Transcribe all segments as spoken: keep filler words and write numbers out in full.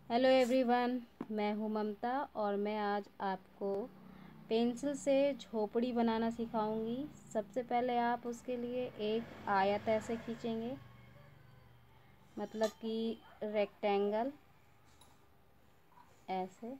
Hello everyone, मैं हूँ ममता और मैं आज आपको पेंसिल से झोपड़ी बनाना सिखाऊंगी। सबसे पहले आप उसके लिए एक आयत ऐसे खींचेंगे, मतलब कि रेक्टेंगल ऐसे।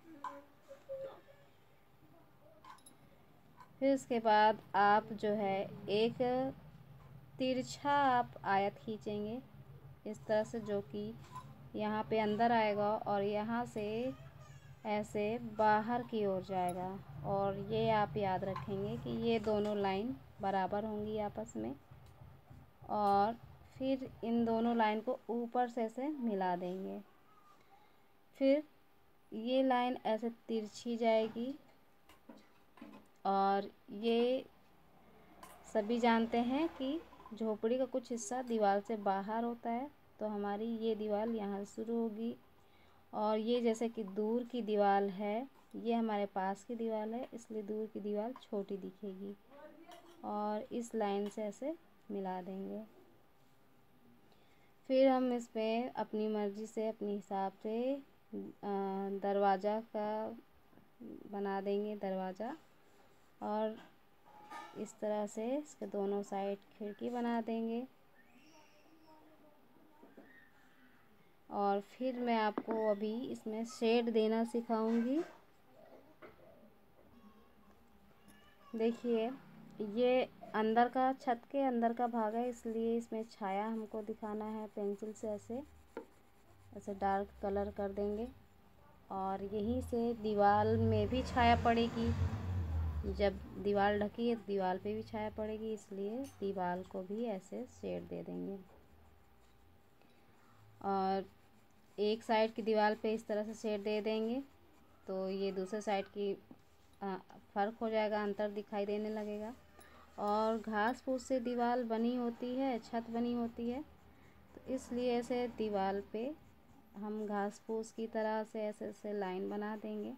फिर उसके बाद आप जो है एक तिरछा आप आयत खींचेंगे इस तरह से, जो कि यहाँ पे अंदर आएगा और यहाँ से ऐसे बाहर की ओर जाएगा। और ये आप याद रखेंगे कि ये दोनों लाइन बराबर होंगी आपस में, और फिर इन दोनों लाइन को ऊपर से ऐसे मिला देंगे। फिर ये लाइन ऐसे तिरछी जाएगी, और ये सभी जानते हैं कि झोपड़ी का कुछ हिस्सा दीवार से बाहर होता है, तो हमारी ये दीवार यहाँ से शुरू होगी, और ये जैसे कि दूर की दीवार है, ये हमारे पास की दीवार है, इसलिए दूर की दीवार छोटी दिखेगी। और इस लाइन से ऐसे मिला देंगे। फिर हम इसमें अपनी मर्ज़ी से, अपने हिसाब से दरवाज़ा का बना देंगे, दरवाज़ा। और इस तरह से इसके दोनों साइड खिड़की बना देंगे। और फिर मैं आपको अभी इसमें शेड देना सिखाऊंगी। देखिए, ये अंदर का, छत के अंदर का भाग है, इसलिए इसमें छाया हमको दिखाना है। पेंसिल से ऐसे ऐसे डार्क कलर कर देंगे, और यहीं से दीवार में भी छाया पड़ेगी। जब दीवार ढकी है तो दीवार पे भी छाया पड़ेगी, इसलिए दीवार को भी ऐसे शेड दे देंगे। और एक साइड की दीवार पे इस तरह से शेड दे देंगे, तो ये दूसरे साइड की फ़र्क हो जाएगा, अंतर दिखाई देने लगेगा। और घास फूस से दीवार बनी होती है, छत बनी होती है, तो इसलिए ऐसे दीवार पे हम घास फूस की तरह से ऐसे ऐसे लाइन बना देंगे,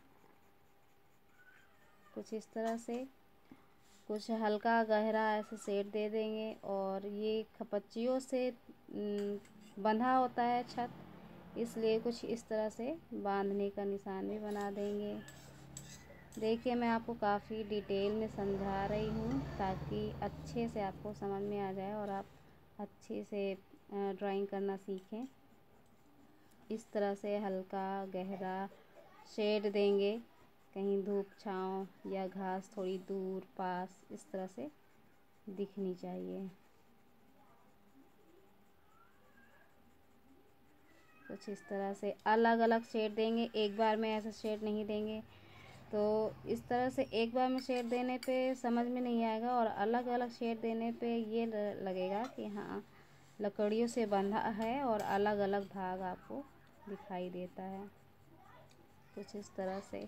कुछ इस तरह से। कुछ हल्का गहरा ऐसे शेड दे देंगे। और ये खपच्चियों से बंधा होता है छत, इसलिए कुछ इस तरह से बांधने का निशान भी बना देंगे। देखिए, मैं आपको काफ़ी डिटेल में समझा रही हूँ ताकि अच्छे से आपको समझ में आ जाए और आप अच्छे से ड्राइंग करना सीखें। इस तरह से हल्का गहरा शेड देंगे, कहीं धूप छाँव या घास थोड़ी दूर पास इस तरह से दिखनी चाहिए। कुछ इस तरह से अलग अलग शेड देंगे, एक बार में ऐसा शेड नहीं देंगे। तो इस तरह से एक बार में शेड देने पे समझ में नहीं आएगा, और अलग अलग शेड देने पे ये लगेगा कि हाँ, लकड़ियों से बंधा है और अलग अलग भाग आपको दिखाई देता है। कुछ इस तरह से।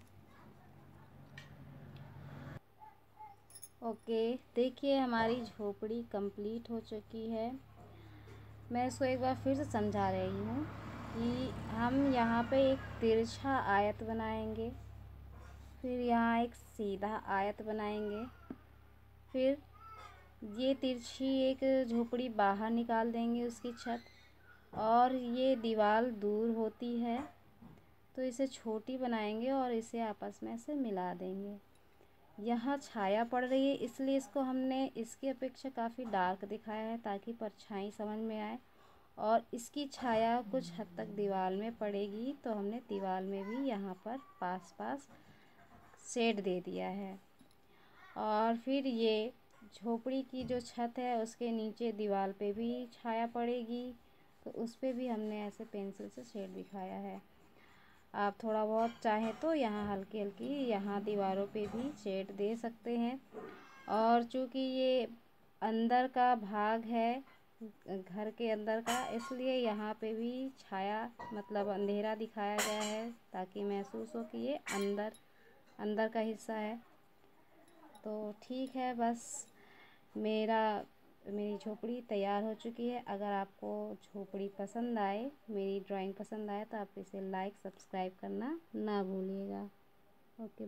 ओके, देखिए हमारी झोपड़ी कंप्लीट हो चुकी है। मैं इसको एक बार फिर से समझा रही हूँ कि हम यहाँ पे एक तिरछा आयत बनाएंगे, फिर यहाँ एक सीधा आयत बनाएंगे, फिर ये तिरछी एक झोपड़ी बाहर निकाल देंगे उसकी छत। और ये दीवार दूर होती है, तो इसे छोटी बनाएंगे और इसे आपस में से मिला देंगे। यहाँ छाया पड़ रही है, इसलिए इसको हमने इसकी अपेक्षा काफ़ी डार्क दिखाया है ताकि परछाई समझ में आए। और इसकी छाया कुछ हद तक दीवार में पड़ेगी, तो हमने दीवार में भी यहाँ पर पास पास शेड दे दिया है। और फिर ये झोपड़ी की जो छत है उसके नीचे दीवार पे भी छाया पड़ेगी, तो उस पर भी हमने ऐसे पेंसिल से शेड दिखाया है। आप थोड़ा बहुत चाहें तो यहाँ हल्की हल्की यहाँ दीवारों पे भी शेड दे सकते हैं। और चूँकि ये अंदर का भाग है, घर के अंदर का, इसलिए यहाँ पे भी छाया मतलब अंधेरा दिखाया गया है ताकि महसूस हो कि ये अंदर अंदर का हिस्सा है। तो ठीक है, बस मेरा मेरी झोपड़ी तैयार हो चुकी है। अगर आपको झोपड़ी पसंद आए, मेरी ड्राइंग पसंद आए, तो आप इसे लाइक सब्सक्राइब करना ना भूलिएगा। ओके।